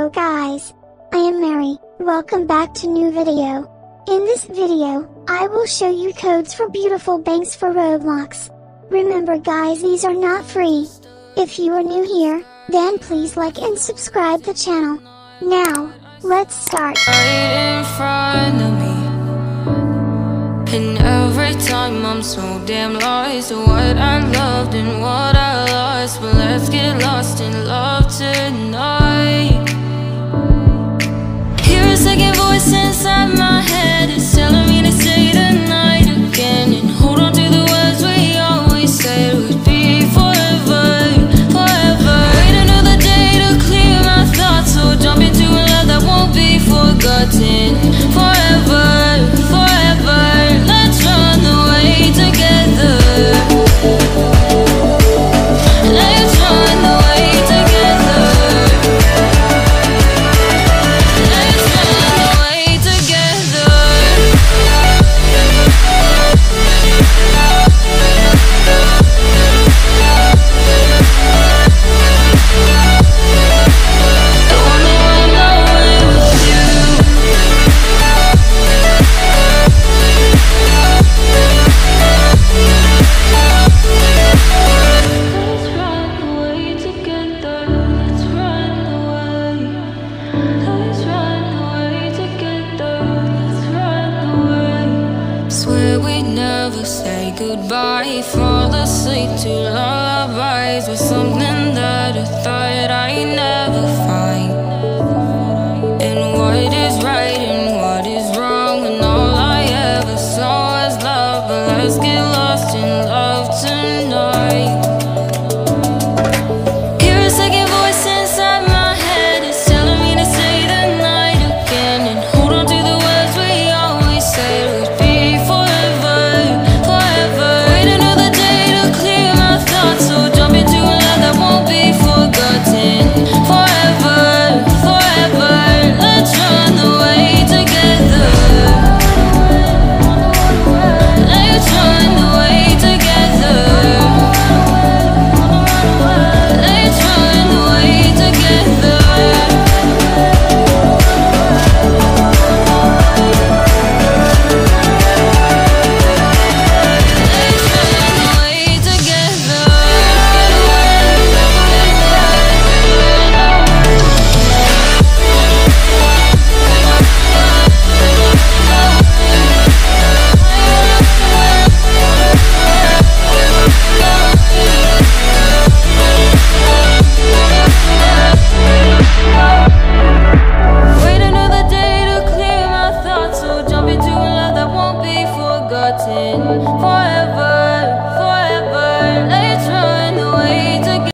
Hello guys, I am Mary, welcome back to new video. In this video, I will show you codes for beautiful banks for Roblox. Remember guys, these are not free. If you are new here, then please like and subscribe the channel. Now, let's start. Right in front of me, and every time I'm so damn lost to what I loved and what I lost. But let's get lost in love tonight. Hear a second voice inside my head, it's telling me to stay the night again and hold on to the words we always said would be forever, forever. Wait another day to clear my thoughts, so jump into a love that won't be forgotten. Forever, forever, let's run away together. Let's run away together. Let's run away together. I wanna run away with you. Let's run away together. Let's run away. Let's run away together. Let's run away. Swear we'd never say goodbye. Fall asleep to lullabies with something that I thought I'd never